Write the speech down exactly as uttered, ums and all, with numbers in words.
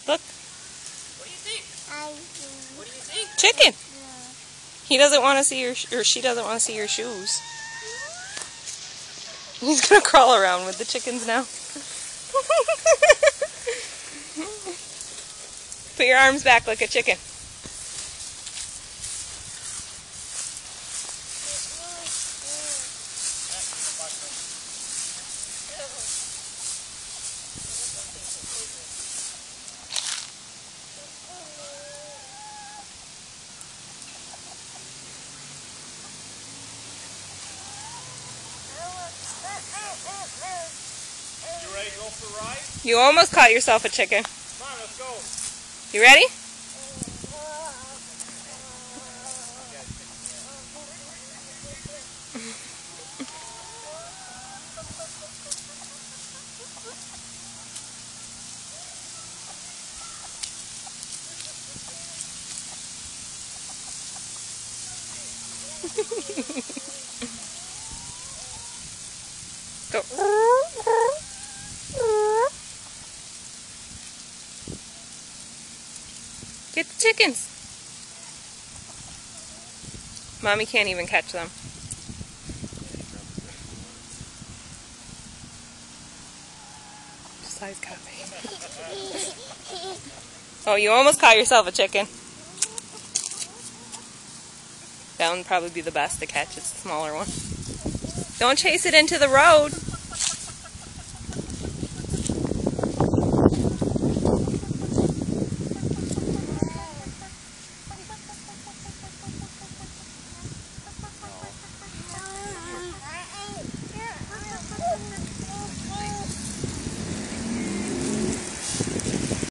Look. What do you think? I What do you think? Chicken. He doesn't want to see your, sh or she doesn't want to see your shoes. He's gonna crawl around with the chickens now. Put your arms back like a chicken. You ready to go for a ride? You almost caught yourself a chicken. Come on, let's go. You ready? Go. Get the chickens. Mommy can't even catch them. Josiah's got me. Oh, you almost caught yourself a chicken. That one would probably be the best to catch. It's the smaller one. Don't chase it into the road.